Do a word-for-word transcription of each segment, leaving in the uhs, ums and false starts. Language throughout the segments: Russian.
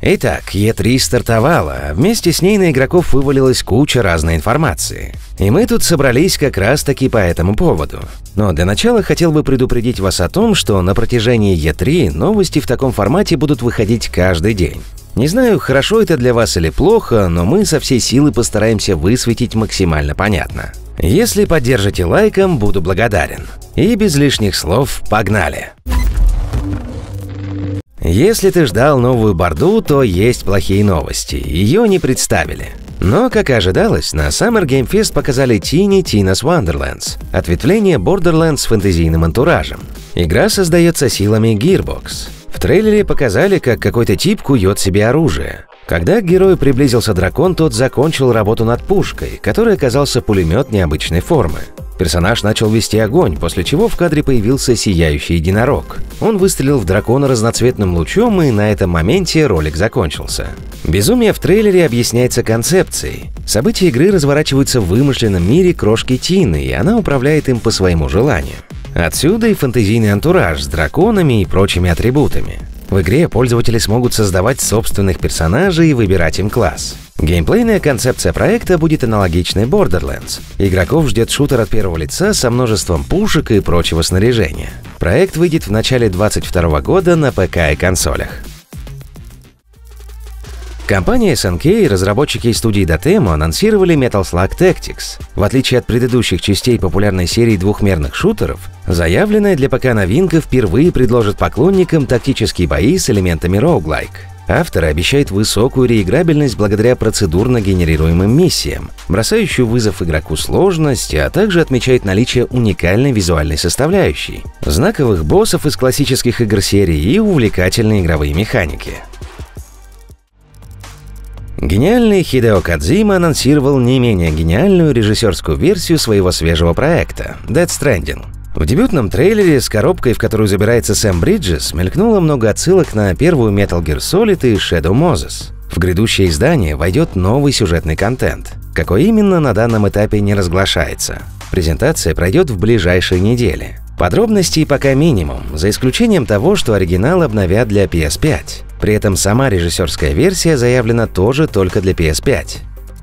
Итак, и три стартовала, а вместе с ней на игроков вывалилась куча разной информации. И мы тут собрались как раз-таки по этому поводу. Но для начала хотел бы предупредить вас о том, что на протяжении и три новости в таком формате будут выходить каждый день. Не знаю, хорошо это для вас или плохо, но мы со всей силы постараемся высветить максимально понятно. Если поддержите лайком, буду благодарен. И без лишних слов, погнали! Если ты ждал новую борду, то есть плохие новости, ее не представили. Но, как и ожидалось, на Summer Game Fest показали Tiny Tina's Wonderlands, ответвление Borderlands с фэнтезийным антуражем. Игра создается силами Gearbox. В трейлере показали, как какой-то тип кует себе оружие. Когда к герою приблизился дракон, тот закончил работу над пушкой, которой оказался пулемет необычной формы. Персонаж начал вести огонь, после чего в кадре появился сияющий единорог. Он выстрелил в дракона разноцветным лучом, и на этом моменте ролик закончился. Безумие в трейлере объясняется концепцией. События игры разворачиваются в вымышленном мире крошки Тины, и она управляет им по своему желанию. Отсюда и фэнтезийный антураж с драконами и прочими атрибутами. В игре пользователи смогут создавать собственных персонажей и выбирать им класс. Геймплейная концепция проекта будет аналогичной Borderlands. Игроков ждет шутер от первого лица со множеством пушек и прочего снаряжения. Проект выйдет в начале две тысячи двадцать второго года на ПК и консолях. Компания эс эн кей и разработчики из студии Dotemu анонсировали Metal Slug Tactics. В отличие от предыдущих частей популярной серии двухмерных шутеров, заявленная для ПК новинка впервые предложит поклонникам тактические бои с элементами роуглайк. Авторы обещают высокую реиграбельность благодаря процедурно генерируемым миссиям, бросающую вызов игроку сложность, а также отмечают наличие уникальной визуальной составляющей, знаковых боссов из классических игр серии и увлекательные игровые механики. Гениальный Хидео Кодзима анонсировал не менее гениальную режиссерскую версию своего свежего проекта Death Stranding. В дебютном трейлере с коробкой, в которую забирается Сэм Бриджес, мелькнуло много отсылок на первую Metal Gear Solid и Shadow Moses. В грядущее издание войдет новый сюжетный контент. Какой именно, на данном этапе не разглашается. Презентация пройдет в ближайшие недели. Подробностей пока минимум, за исключением того, что оригинал обновят для пи эс пять. При этом сама режиссерская версия заявлена тоже только для пи эс пять.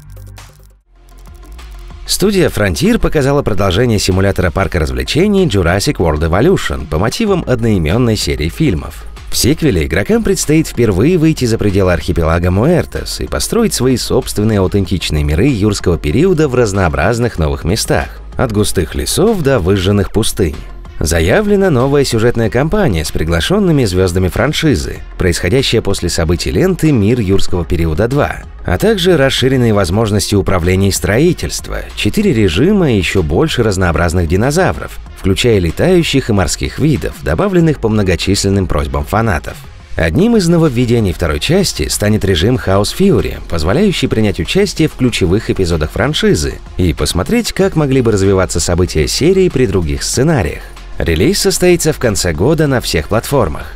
Студия Frontier показала продолжение симулятора парка развлечений Jurassic World Evolution по мотивам одноименной серии фильмов. В сиквеле игрокам предстоит впервые выйти за пределы архипелага Муэртос и построить свои собственные аутентичные миры юрского периода в разнообразных новых местах, от густых лесов до выжженных пустынь. Заявлена новая сюжетная кампания с приглашенными звездами франшизы, происходящая после событий ленты «Мир юрского периода два», а также расширенные возможности управления и строительства, четыре режима и еще больше разнообразных динозавров, включая летающих и морских видов, добавленных по многочисленным просьбам фанатов. Одним из нововведений второй части станет режим House Fury, позволяющий принять участие в ключевых эпизодах франшизы и посмотреть, как могли бы развиваться события серии при других сценариях. Релиз состоится в конце года на всех платформах.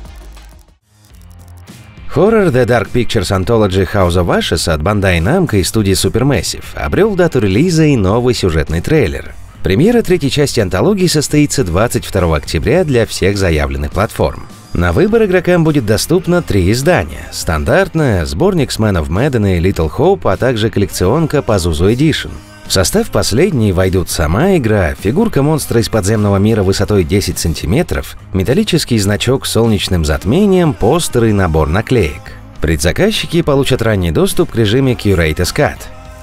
Хоррор The Dark Pictures Anthology House of Ashes от Bandai Namco и студии Supermassive обрел дату релиза и новый сюжетный трейлер. Премьера третьей части антологии состоится двадцать второго октября для всех заявленных платформ. На выбор игрокам будет доступно три издания: стандартное, сборник с Man of Medan и Little Hope, а также коллекционка Pazuzu Edition. В состав последней войдут сама игра, фигурка монстра из подземного мира высотой десять сантиметров, металлический значок с солнечным затмением, постер и набор наклеек. Предзаказчики получат ранний доступ к режиме Curator's Cut.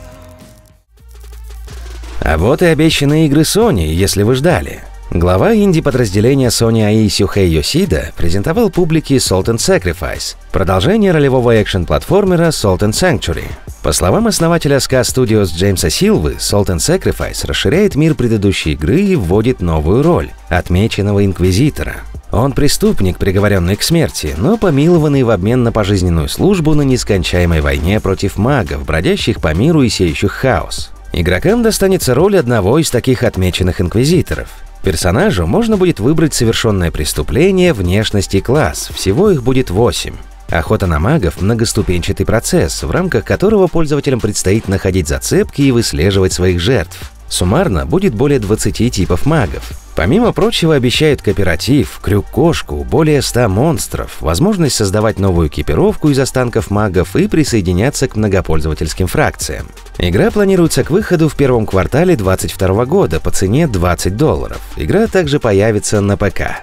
А вот и обещанные игры Sony, если вы ждали. Глава инди-подразделения Sony эй ай Сюхэй Йосида презентовал публике Salt and Sacrifice, продолжение ролевого экшен-платформера Salt and Sanctuary. По словам основателя эс кей Studios Джеймса Силвы, Salt and Sacrifice расширяет мир предыдущей игры и вводит новую роль – отмеченного инквизитора. Он преступник, приговоренный к смерти, но помилованный в обмен на пожизненную службу на нескончаемой войне против магов, бродящих по миру и сеющих хаос. Игрокам достанется роль одного из таких отмеченных инквизиторов. Персонажу можно будет выбрать совершенное преступление, внешность и класс, всего их будет восемь. Охота на магов – многоступенчатый процесс, в рамках которого пользователям предстоит находить зацепки и выслеживать своих жертв. Суммарно будет более двадцати типов магов. Помимо прочего, обещают кооператив, крюк-кошку, более ста монстров, возможность создавать новую экипировку из останков магов и присоединяться к многопользовательским фракциям. Игра планируется к выходу в первом квартале две тысячи двадцать второго года по цене двадцать долларов. Игра также появится на ПК.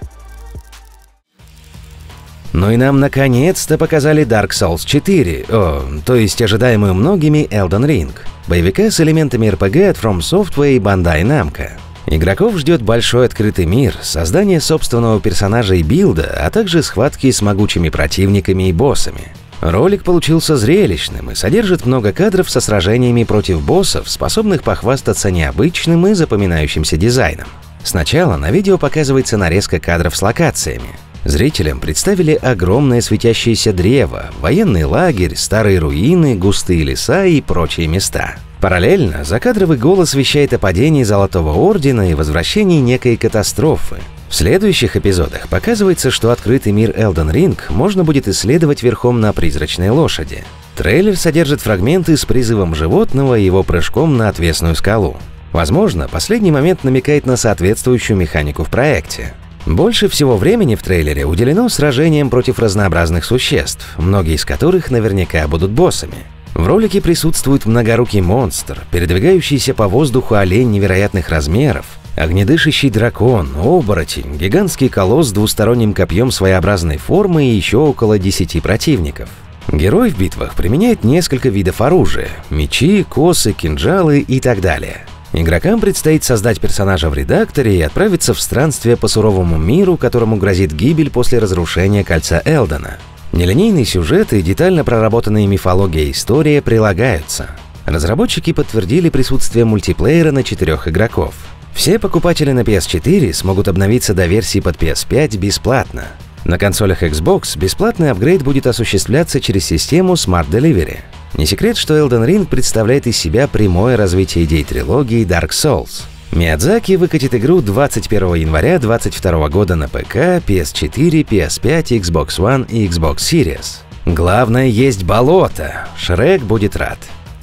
Ну и нам наконец-то показали Dark Souls четыре, о, то есть ожидаемую многими Elden Ring, боевика с элементами эр пи джи от From Software и Bandai Namco. Игроков ждет большой открытый мир, создание собственного персонажа и билда, а также схватки с могучими противниками и боссами. Ролик получился зрелищным и содержит много кадров со сражениями против боссов, способных похвастаться необычным и запоминающимся дизайном. Сначала на видео показывается нарезка кадров с локациями. Зрителям представили огромное светящееся древо, военный лагерь, старые руины, густые леса и прочие места. Параллельно закадровый голос вещает о падении Золотого Ордена и возвращении некой катастрофы. В следующих эпизодах показывается, что открытый мир Elden Ring можно будет исследовать верхом на призрачной лошади. Трейлер содержит фрагменты с призывом животного и его прыжком на отвесную скалу. Возможно, последний момент намекает на соответствующую механику в проекте. Больше всего времени в трейлере уделено сражениям против разнообразных существ, многие из которых наверняка будут боссами. В ролике присутствует многорукий монстр, передвигающийся по воздуху олень невероятных размеров, огнедышащий дракон, оборотень, гигантский колосс с двусторонним копьем своеобразной формы и еще около десяти противников. Герой в битвах применяет несколько видов оружия – мечи, косы, кинжалы и так далее. Игрокам предстоит создать персонажа в редакторе и отправиться в странствие по суровому миру, которому грозит гибель после разрушения Кольца Элдена. Нелинейный сюжет и детально проработанные мифология и история прилагаются. Разработчики подтвердили присутствие мультиплеера на четырех игроков. Все покупатели на пи эс четыре смогут обновиться до версии под пи эс пять бесплатно. На консолях Xbox бесплатный апгрейд будет осуществляться через систему Smart Delivery. Не секрет, что Elden Ring представляет из себя прямое развитие идей трилогии Dark Souls. Миядзаки выкатит игру двадцать первого января две тысячи двадцать второго года на ПК, пи эс четыре, пи эс пять, Xbox One и Xbox Series. Главное, есть болото. Шрек будет рад.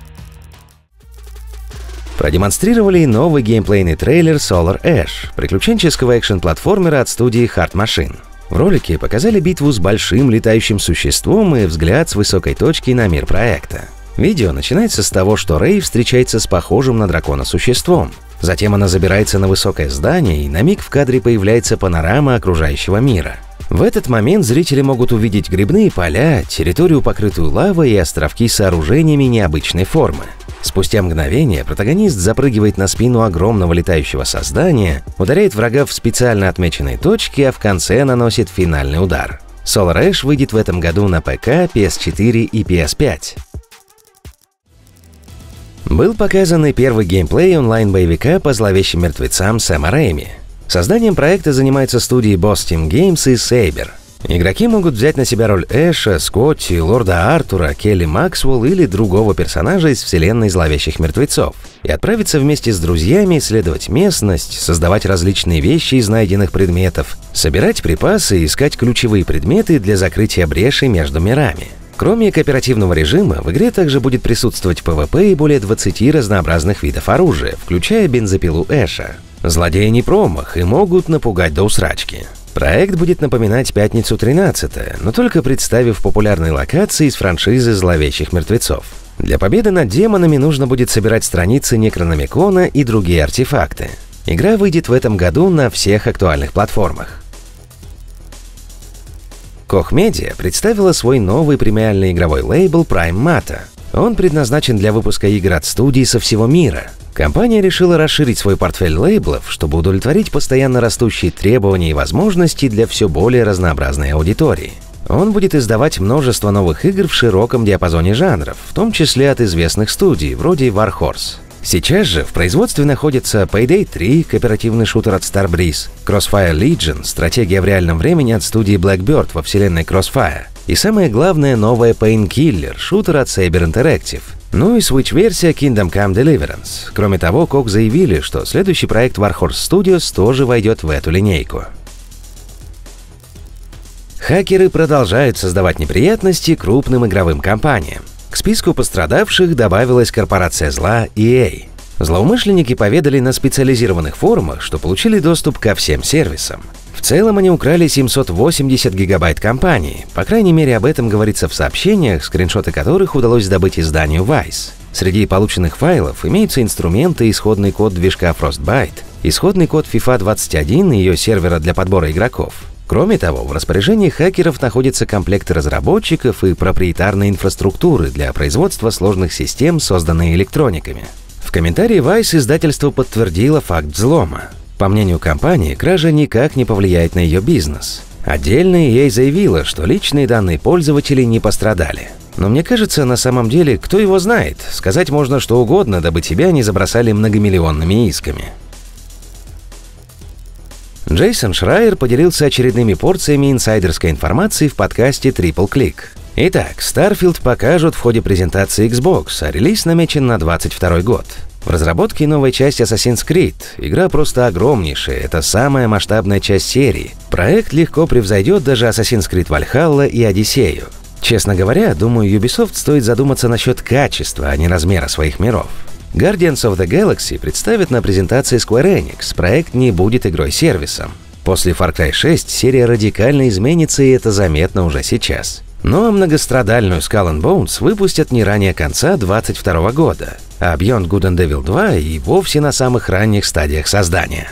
Продемонстрировали новый геймплейный трейлер Solar Ash, приключенческого экшен-платформера от студии Hard Machine. В ролике показали битву с большим летающим существом и взгляд с высокой точки на мир проекта. Видео начинается с того, что Рэй встречается с похожим на дракона существом. Затем она забирается на высокое здание, и на миг в кадре появляется панорама окружающего мира. В этот момент зрители могут увидеть грибные поля, территорию, покрытую лавой, и островки с сооружениями необычной формы. Спустя мгновение протагонист запрыгивает на спину огромного летающего создания, ударяет врага в специально отмеченные точки, а в конце наносит финальный удар. Solar Ash выйдет в этом году на ПК, пи эс четыре и пи эс пять. Был показан и первый геймплей онлайн-боевика по зловещим мертвецам Сэма Рэйми. Созданием проекта занимается студии Boss Team Games и Saber. Игроки могут взять на себя роль Эша, Скотти, Лорда Артура, Келли Максвелл или другого персонажа из вселенной зловещих мертвецов и отправиться вместе с друзьями исследовать местность, создавать различные вещи из найденных предметов, собирать припасы и искать ключевые предметы для закрытия брешей между мирами. Кроме кооперативного режима, в игре также будет присутствовать пэ вэ пэ и более двадцати разнообразных видов оружия, включая бензопилу Эша. Злодеи не промах и могут напугать до усрачки. Проект будет напоминать «Пятницу тринадцатое», но только представив популярные локации из франшизы «Зловещих мертвецов». Для победы над демонами нужно будет собирать страницы Некрономикона и другие артефакты. Игра выйдет в этом году на всех актуальных платформах. Koch Media представила свой новый премиальный игровой лейбл Prime Matter. Он предназначен для выпуска игр от студий со всего мира. Компания решила расширить свой портфель лейблов, чтобы удовлетворить постоянно растущие требования и возможности для все более разнообразной аудитории. Он будет издавать множество новых игр в широком диапазоне жанров, в том числе от известных студий, вроде Warhorse. Сейчас же в производстве находятся Payday три, кооперативный шутер от Starbreeze, Crossfire Legion, стратегия в реальном времени от студии Blackbird во вселенной Crossfire, и самое главное, новая Painkiller, шутер от Saber Interactive. Ну и Switch-версия Kingdom Come Deliverance. Кроме того, Koch заявили, что следующий проект Warhorse Studios тоже войдет в эту линейку. Хакеры продолжают создавать неприятности крупным игровым компаниям. К списку пострадавших добавилась корпорация зла и эй. Злоумышленники поведали на специализированных форумах, что получили доступ ко всем сервисам. В целом они украли семьсот восемьдесят гигабайт компании, по крайней мере об этом говорится в сообщениях, скриншоты которых удалось добыть изданию Vice. Среди полученных файлов имеются инструменты и исходный код движка Frostbite, исходный код FIFA двадцать один и ее сервера для подбора игроков. Кроме того, в распоряжении хакеров находятся комплекты разработчиков и проприетарной инфраструктуры для производства сложных систем, созданные электрониками. В комментарии Vice издательство подтвердило факт взлома. По мнению компании, кража никак не повлияет на ее бизнес. Отдельно и эй заявила, что личные данные пользователей не пострадали. Но мне кажется, на самом деле, кто его знает, сказать можно что угодно, дабы тебя не забросали многомиллионными исками. Джейсон Шрайер поделился очередными порциями инсайдерской информации в подкасте Triple Click. Итак, Starfield покажут в ходе презентации Xbox, а релиз намечен на двадцать второй год. В разработке новая часть Assassin's Creed. Игра просто огромнейшая, это самая масштабная часть серии. Проект легко превзойдет даже Assassin's Creed Valhalla и Одиссею. Честно говоря, думаю, Ubisoft стоит задуматься насчет качества, а не размера своих миров. Guardians of the Galaxy представят на презентации Square Enix, проект не будет игрой-сервисом. После Far Cry шесть серия радикально изменится, и это заметно уже сейчас. Ну а многострадальную Skull and Bones выпустят не ранее конца двадцать второго года, а Beyond Good and Evil два и вовсе на самых ранних стадиях создания.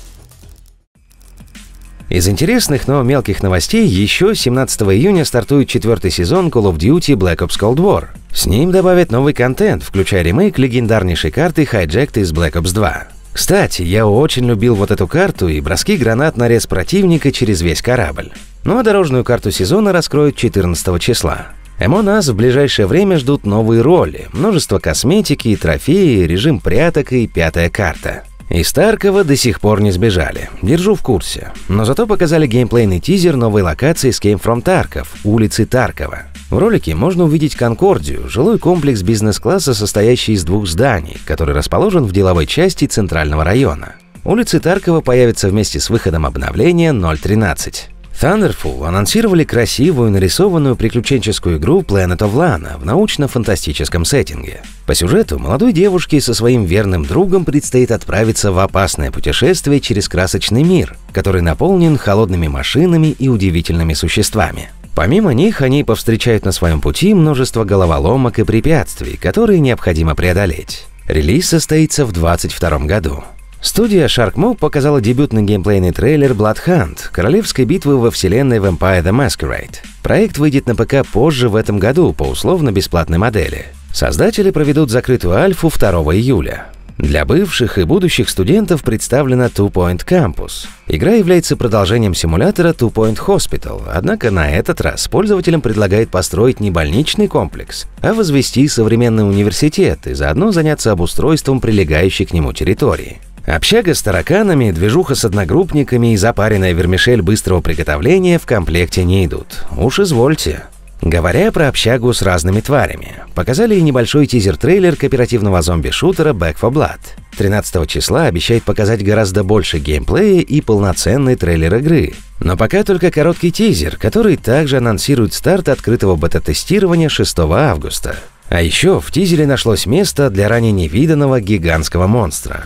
Из интересных, но мелких новостей еще семнадцатого июня стартует четвертый сезон Call of Duty Black Ops Cold War. С ним добавят новый контент, включая ремейк легендарнейшей карты Hijacked из Black Ops два. Кстати, я очень любил вот эту карту и броски гранат на рез противника через весь корабль. Ну а дорожную карту сезона раскроют четырнадцатого числа. Among Us в ближайшее время ждут новые роли, множество косметики, трофеи, режим пряток и пятая карта. Из Таркова до сих пор не сбежали, держу в курсе. Но зато показали геймплейный тизер новой локации Escape from Tarkov, улицы Таркова. В ролике можно увидеть Конкордию, жилой комплекс бизнес-класса, состоящий из двух зданий, который расположен в деловой части центрального района. Улицы Таркова появятся вместе с выходом обновления ноль тринадцать. Thunderful анонсировали красивую нарисованную приключенческую игру Planet of Lana в научно-фантастическом сеттинге. По сюжету молодой девушке со своим верным другом предстоит отправиться в опасное путешествие через красочный мир, который наполнен холодными машинами и удивительными существами. Помимо них, они повстречают на своем пути множество головоломок и препятствий, которые необходимо преодолеть. Релиз состоится в двадцать втором году. Студия SharkMob показала дебютный геймплейный трейлер Blood Hunt – королевской битвы во вселенной Vampire the Masquerade. Проект выйдет на ПК позже в этом году по условно-бесплатной модели. Создатели проведут закрытую альфу второго июля. Для бывших и будущих студентов представлена Two Point Campus. Игра является продолжением симулятора Two Point Hospital, однако на этот раз пользователям предлагает построить не больничный комплекс, а возвести современный университет и заодно заняться обустройством прилегающей к нему территории. Общага с тараканами, движуха с одногруппниками и запаренная вермишель быстрого приготовления в комплекте не идут. Уж извольте. Говоря про общагу с разными тварями, показали и небольшой тизер-трейлер кооперативного зомби-шутера Back four Blood. тринадцатого числа обещает показать гораздо больше геймплея и полноценный трейлер игры. Но пока только короткий тизер, который также анонсирует старт открытого бета-тестирования шестого августа. А еще в тизере нашлось место для ранее невиданного гигантского монстра.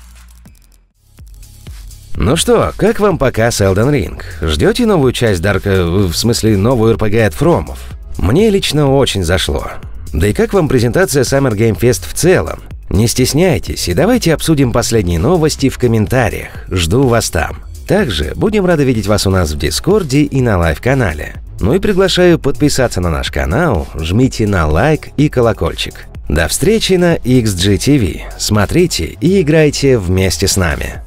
Ну что, как вам показ Elden Ring? Ждете новую часть Дарка, в смысле новую эр пи джи от Фромов? Мне лично очень зашло. Да и как вам презентация Summer Game Fest в целом? Не стесняйтесь и давайте обсудим последние новости в комментариях. Жду вас там. Также будем рады видеть вас у нас в Дискорде и на лайв-канале. Ну и приглашаю подписаться на наш канал, жмите на лайк и колокольчик. До встречи на икс джи ти ви. Смотрите и играйте вместе с нами.